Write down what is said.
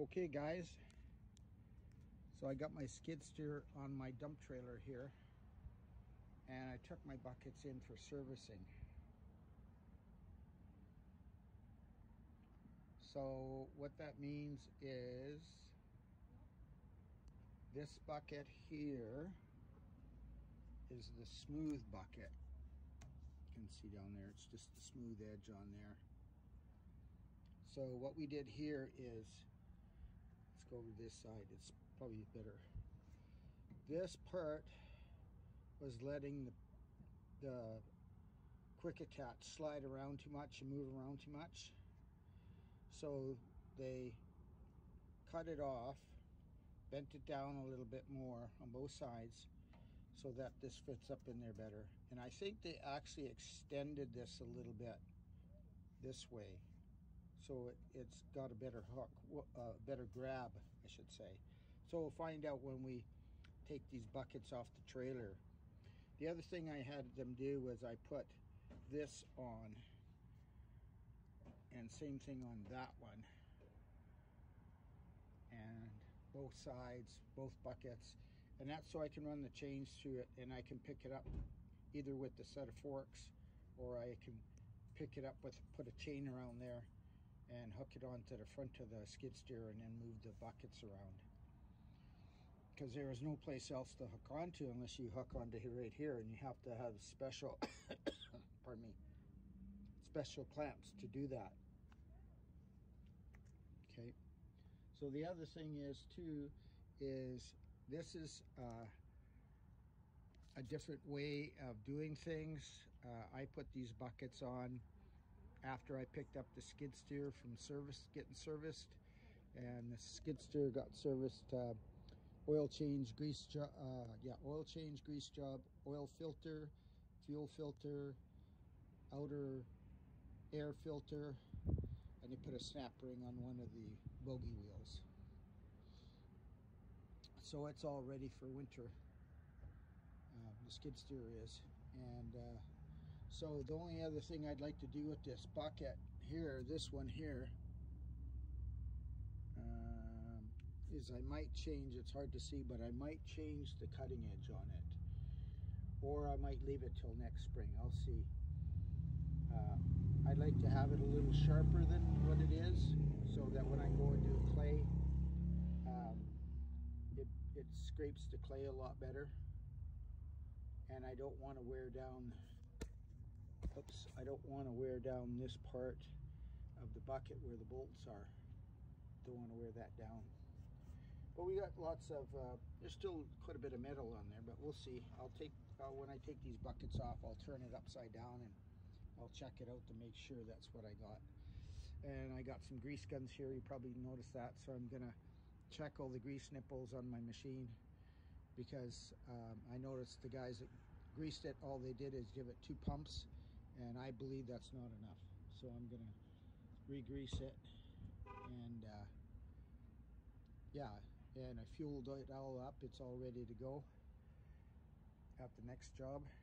Okay guys, so I got my skid steer on my dump trailer here and I took my buckets in for servicing. So what that means is this bucket here is the smooth bucket. You can see down there, it's just the smooth edge on there. So what we did here is, let's go over this side, it's probably better. This part was letting the quick attach slide around too much and move around too much. So they cut it off, bent it down a little bit more on both sides so that this fits up in there better. And I think they actually extended this a little bit this way, so it's got a better hook, better grab, I should say. So we'll find out when we take these buckets off the trailer. The other thing I had them do was I put this on, and same thing on that one, and both sides, both buckets, and that's so I can run the chains through it and I can pick it up either with the set of forks, or I can pick it up with, put a chain around there and hook it onto the front of the skid steer and then move the buckets around, because there is no place else to hook onto unless you hook onto right here, and you have to have special pardon me, special clamps to do that. Okay, so the other thing is too, is this is a different way of doing things. I put these buckets on after I picked up the skid steer from getting serviced, and the skid steer got serviced. Oil change, grease job, oil change, grease job, oil filter, fuel filter, outer air filter, and they put a snap ring on one of the bogey wheels. So it's all ready for winter, the skid steer is. And so the only other thing I'd like to do with this bucket here, this one here, is I might change, it's hard to see, but I might change the cutting edge on it, or I might leave it till next spring. I'll see. I'd like to have it a little sharper than what it is, so that when I go and do clay, it scrapes the clay a lot better. And I don't want to wear down, I don't want to wear down this part of the bucket where the bolts are. Don't want to wear that down. But we got lots of, there's still quite a bit of metal on there, but we'll see. I'll take, when I take these buckets off, I'll turn it upside down and I'll check it out to make sure that's what I got. And I got some grease guns here, you probably noticed that, so I'm gonna check all the grease nipples on my machine, because I noticed the guys that greased it, all they did is give it 2 pumps, and I believe that's not enough. So I'm gonna re-grease it, and yeah, and I fueled it all up. It's all ready to go at the next job.